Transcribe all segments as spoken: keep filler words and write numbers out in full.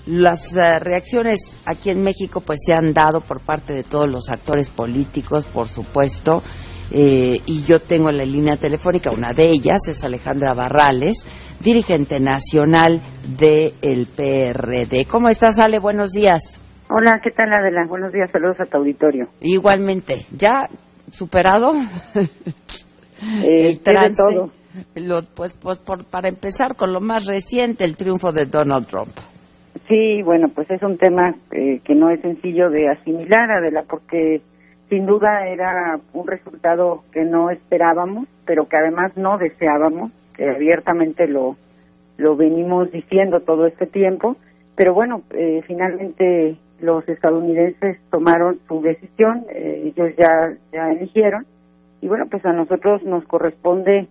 Las uh, reacciones aquí en México pues se han dado por parte de todos los actores políticos, por supuesto, eh, y yo tengo en la línea telefónica, una de ellas es Alejandra Barrales, dirigente nacional del P R D. ¿Cómo estás, Ale? Buenos días. Hola, ¿qué tal, Adela? Buenos días, saludos a tu auditorio. Igualmente, ¿ya superado eh, el trance? Todo. Lo, pues, pues por, para empezar con lo más reciente, el triunfo de Donald Trump. Sí, bueno, pues es un tema eh, que no es sencillo de asimilar, Adela, porque sin duda era un resultado que no esperábamos, pero que además no deseábamos, que abiertamente lo, lo venimos diciendo todo este tiempo, pero bueno, eh, finalmente los estadounidenses tomaron su decisión, eh, ellos ya, ya eligieron, y bueno, pues a nosotros nos corresponde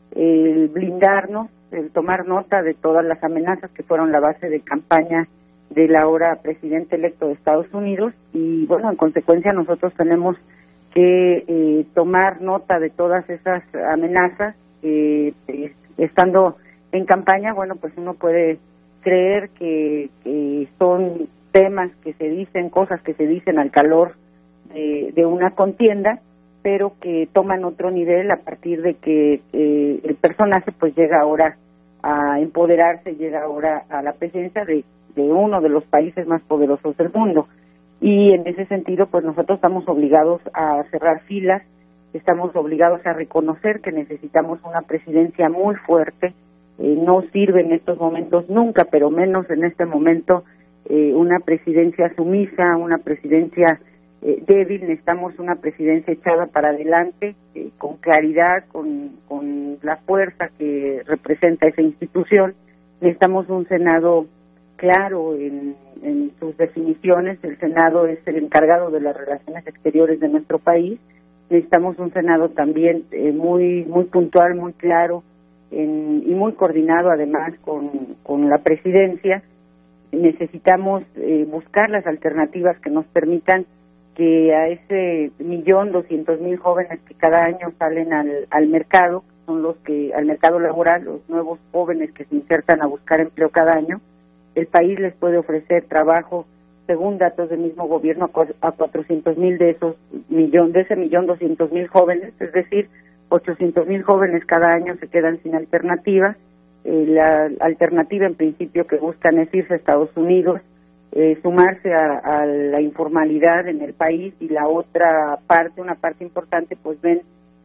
el blindarnos, el tomar nota de todas las amenazas que fueron la base de campaña del ahora presidente electo de Estados Unidos, y bueno, en consecuencia nosotros tenemos que eh, tomar nota de todas esas amenazas, eh, eh, estando en campaña, bueno, pues uno puede creer que, que son temas que se dicen, cosas que se dicen al calor de, de una contienda, pero que toman otro nivel a partir de que eh, el personaje pues llega ahora a empoderarse, llega ahora a la presencia de, de uno de los países más poderosos del mundo. Y en ese sentido, pues nosotros estamos obligados a cerrar filas, estamos obligados a reconocer que necesitamos una presidencia muy fuerte. Eh, no sirve en estos momentos nunca, pero menos en este momento, eh, una presidencia sumisa, una presidencia Eh, débil. Necesitamos una presidencia echada para adelante, eh, con claridad, con, con la fuerza que representa esa institución. Necesitamos un Senado claro en, en sus definiciones. El Senado es el encargado de las relaciones exteriores de nuestro país. Necesitamos un Senado también eh, muy muy puntual, muy claro en, y muy coordinado además con, con la presidencia. Necesitamos eh, buscar las alternativas que nos permitan que a ese millón doscientos mil jóvenes que cada año salen al, al mercado, son los que al mercado laboral, los nuevos jóvenes que se insertan a buscar empleo cada año, el país les puede ofrecer trabajo, según datos del mismo gobierno, a cuatrocientos mil de esos millón, de ese millón doscientos mil jóvenes, es decir, ochocientos mil jóvenes cada año se quedan sin alternativa. Eh, la alternativa en principio que buscan es irse a Estados Unidos, Eh, sumarse a, a la informalidad en el país, y la otra parte, una parte importante, pues ven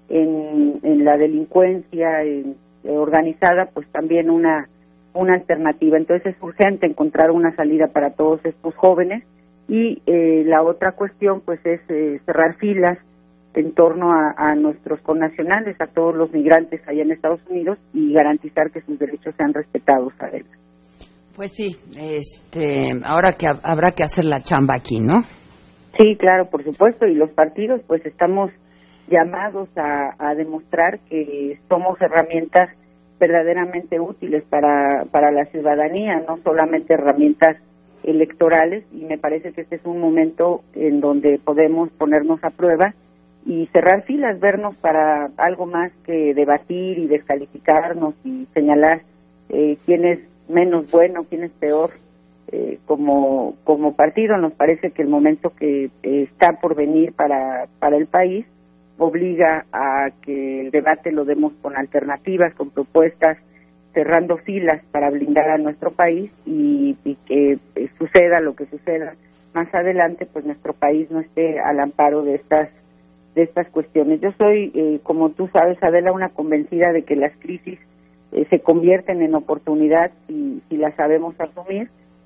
en, en la delincuencia en, eh, organizada, pues también una una alternativa. Entonces es urgente encontrar una salida para todos estos jóvenes, y eh, la otra cuestión pues es eh, cerrar filas en torno a, a nuestros connacionales, a todos los migrantes allá en Estados Unidos, y garantizar que sus derechos sean respetados, a ellos. Pues sí, este, ahora que habrá que hacer la chamba aquí, ¿no? Sí, claro, por supuesto, y los partidos pues estamos llamados a, a demostrar que somos herramientas verdaderamente útiles para, para la ciudadanía, no solamente herramientas electorales, y me parece que este es un momento en donde podemos ponernos a prueba y cerrar filas, vernos para algo más que debatir y descalificarnos y señalar eh, quién es menos bueno, quién es peor, eh, como como partido. Nos parece que el momento que eh, está por venir para para el país obliga a que el debate lo demos con alternativas, con propuestas, cerrando filas para blindar a nuestro país, y, y que eh, suceda lo que suceda más adelante, pues nuestro país no esté al amparo de estas de estas cuestiones. Yo soy, eh, como tú sabes, Adela, una convencida de que las crisis Eh, se convierten en oportunidad si, si las sabemos asumir,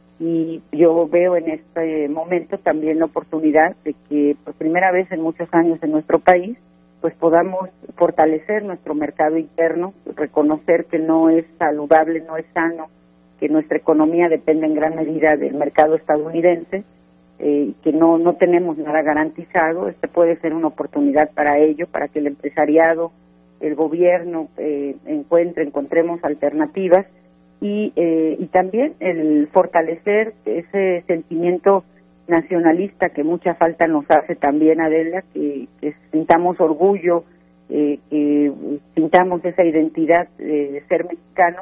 y yo veo en este momento también la oportunidad de que por primera vez en muchos años en nuestro país pues podamos fortalecer nuestro mercado interno, reconocer que no es saludable, no es sano, que nuestra economía depende en gran medida del mercado estadounidense, eh, que no, no tenemos nada garantizado. Este puede ser una oportunidad para ello, para que el empresariado, el gobierno eh, encuentre, encontremos alternativas, y eh, y también el fortalecer ese sentimiento nacionalista que mucha falta nos hace también, Adela, que, que sintamos orgullo, eh, que sintamos esa identidad eh, de ser mexicanos,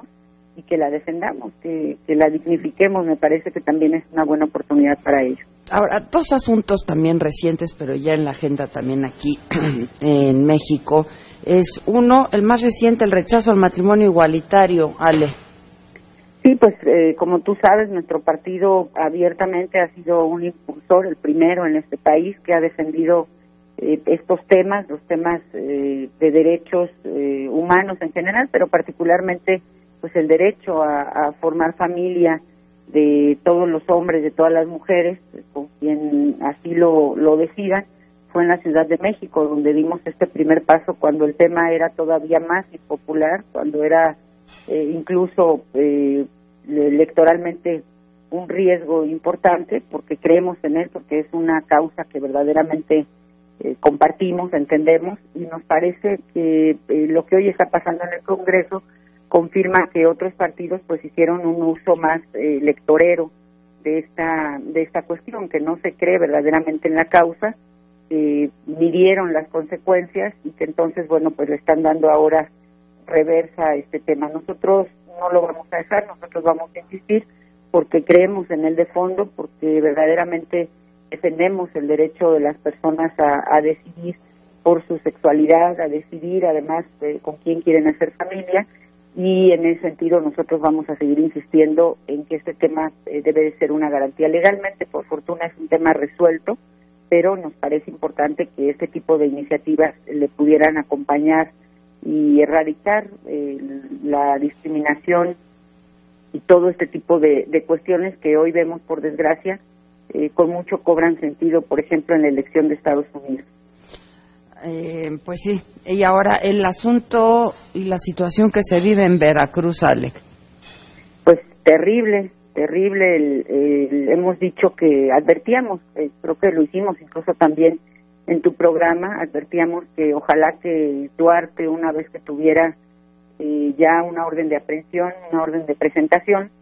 y que la defendamos, que, que la dignifiquemos. Me parece que también es una buena oportunidad para ello. Ahora, dos asuntos también recientes, pero ya en la agenda también aquí en México. Es uno, el más reciente, el rechazo al matrimonio igualitario, Ale. Sí, pues eh, como tú sabes, nuestro partido abiertamente ha sido un impulsor, el primero en este país que ha defendido eh, estos temas, los temas eh, de derechos eh, humanos en general, pero particularmente pues el derecho a, a formar familia de todos los hombres, de todas las mujeres, con quien así lo, lo decidan. Fue en la Ciudad de México donde dimos este primer paso cuando el tema era todavía más impopular, cuando era eh, incluso eh, electoralmente un riesgo importante, porque creemos en él, porque es una causa que verdaderamente eh, compartimos, entendemos, y nos parece que eh, lo que hoy está pasando en el Congreso confirma que otros partidos pues hicieron un uso más eh, electorero de esta de esta cuestión, que no se cree verdaderamente en la causa, eh, midieron las consecuencias y que entonces, bueno, pues le están dando ahora reversa a este tema. Nosotros no lo vamos a dejar, nosotros vamos a insistir porque creemos en él de fondo, porque verdaderamente defendemos el derecho de las personas a, a decidir por su sexualidad, a decidir además eh, con quién quieren hacer familia. Y en ese sentido nosotros vamos a seguir insistiendo en que este tema eh, debe de ser una garantía. Legalmente, por fortuna, es un tema resuelto, pero nos parece importante que este tipo de iniciativas le pudieran acompañar y erradicar eh, la discriminación y todo este tipo de, de cuestiones que hoy vemos, por desgracia, eh, con mucho cobran sentido, por ejemplo, en la elección de Estados Unidos. Eh, pues sí, y ahora el asunto y la situación que se vive en Veracruz, Alec. Pues terrible, terrible. El, el, hemos dicho que advertíamos, eh, creo que lo hicimos incluso también en tu programa, advertíamos que ojalá que Duarte, una vez que tuviera eh, ya una orden de aprehensión, una orden de presentación,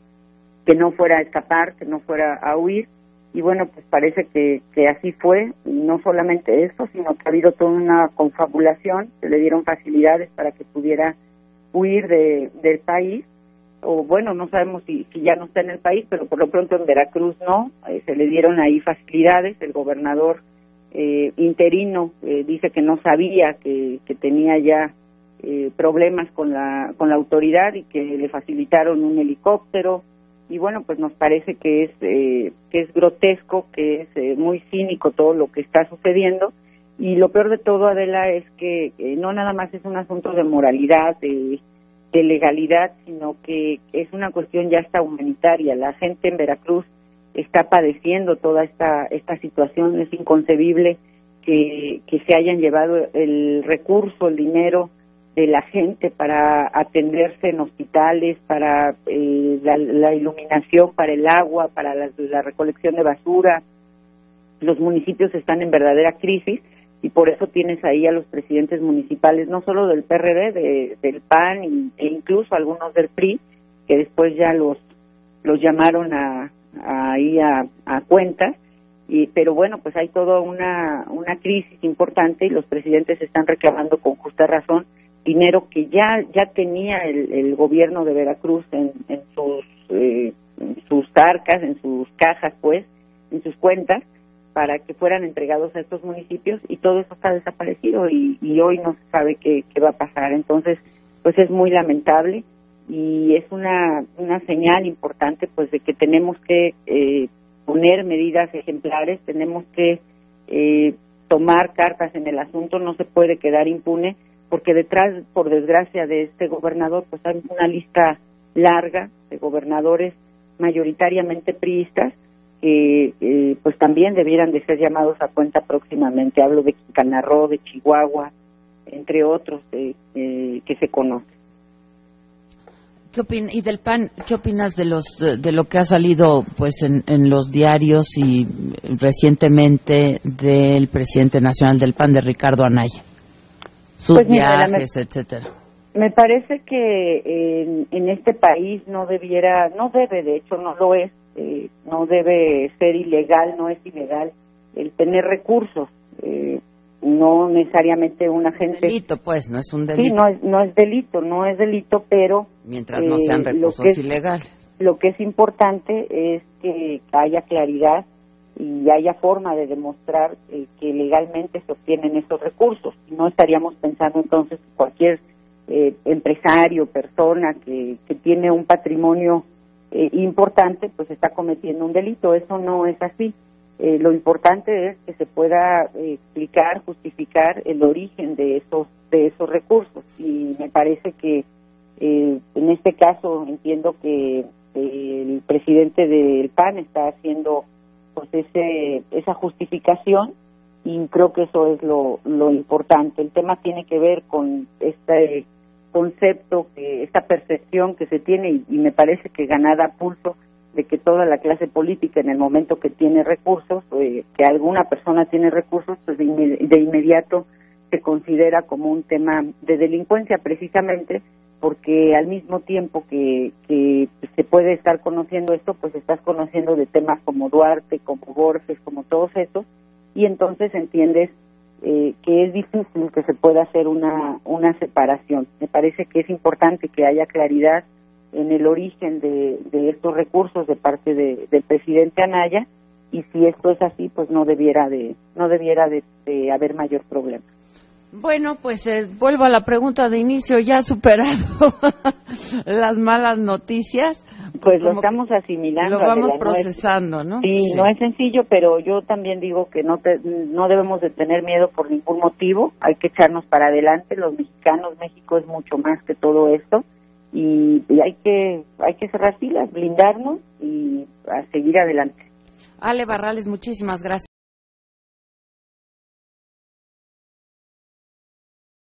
que no fuera a escapar, que no fuera a huir. Y bueno, pues parece que, que así fue, y no solamente eso, sino que ha habido toda una confabulación, se le dieron facilidades para que pudiera huir de, del país, o bueno, no sabemos si, si ya no está en el país, pero por lo pronto en Veracruz no, eh, se le dieron ahí facilidades. El gobernador eh, interino eh, dice que no sabía que, que tenía ya eh, problemas con la, con la autoridad y que le facilitaron un helicóptero. Y bueno, pues nos parece que es eh, que es grotesco, que es eh, muy cínico todo lo que está sucediendo. Y lo peor de todo, Adela, es que eh, no nada más es un asunto de moralidad, de, de legalidad, sino que es una cuestión ya hasta humanitaria. La gente en Veracruz está padeciendo toda esta esta situación. Es inconcebible que, que se hayan llevado el recurso, el dinero de la gente para atenderse en hospitales, para eh, la, la iluminación, para el agua, para la, la recolección de basura. Los municipios están en verdadera crisis y por eso tienes ahí a los presidentes municipales, no solo del P R D, de, del P A N y, e incluso algunos del P R I, que después ya los los llamaron a, a ahí a, a cuentas. Y, pero bueno, pues hay toda una, una crisis importante y los presidentes están reclamando con justa razón dinero que ya ya tenía el, el gobierno de Veracruz en, en sus eh, en sus arcas, en sus cajas, pues, en sus cuentas, para que fueran entregados a estos municipios, y todo eso está desaparecido y, y hoy no se sabe qué, qué va a pasar. Entonces, pues es muy lamentable y es una una señal importante, pues, de que tenemos que eh, poner medidas ejemplares, tenemos que eh, tomar cartas en el asunto, no se puede quedar impune, porque detrás, por desgracia, de este gobernador, pues hay una lista larga de gobernadores mayoritariamente priistas que eh, pues también debieran de ser llamados a cuenta próximamente. Hablo de Quintana Roo, de Chihuahua, entre otros eh, eh, que se conocen. ¿Qué opin y del P A N, qué opinas de los de lo que ha salido pues en, en los diarios y recientemente del presidente nacional del P A N, de Ricardo Anaya? Sus pues mira, viajes, me, etcétera. Me parece que en, en este país no debiera, no debe, de hecho no lo es, eh, no debe ser ilegal, no es ilegal el tener recursos. Eh, no necesariamente un Es agente... un delito, pues, no es un delito. Sí, no es, no es delito, no es delito, pero... Mientras no sean eh, recursos lo que es, ilegales. Lo que es importante es que haya claridad y haya forma de demostrar eh, que legalmente se obtienen esos recursos. No estaríamos pensando entonces que cualquier eh, empresario, persona que, que tiene un patrimonio eh, importante, pues está cometiendo un delito. Eso no es así. Eh, lo importante es que se pueda eh, explicar, justificar el origen de esos de esos recursos. Y me parece que eh, en este caso entiendo que eh, el presidente del P A N está haciendo pues ese esa justificación, y creo que eso es lo, lo importante. El tema tiene que ver con este concepto, que esta percepción que se tiene, y, y me parece que ganada a pulso, de que toda la clase política en el momento que tiene recursos, eh, que alguna persona tiene recursos, pues de, inme- de inmediato se considera como un tema de delincuencia, precisamente porque al mismo tiempo que, que se puede estar conociendo esto, pues estás conociendo de temas como Duarte, como Borges, como todos estos, y entonces entiendes eh, que es difícil que se pueda hacer una, una separación. Me parece que es importante que haya claridad en el origen de, de estos recursos de parte de, del presidente Anaya, y si esto es así, pues no debiera de no debiera de, de haber mayor problema. Bueno, pues eh, vuelvo a la pregunta de inicio, ya superado las malas noticias. Pues, pues lo estamos asimilando. Lo vamos Adela, procesando, ¿no? ¿no? Sí, sí, no es sencillo, pero yo también digo que no te, no debemos de tener miedo por ningún motivo. Hay que echarnos para adelante. Los mexicanos, México es mucho más que todo esto. Y, y hay que hay que cerrar filas, blindarnos y a seguir adelante. Ale Barrales, muchísimas gracias.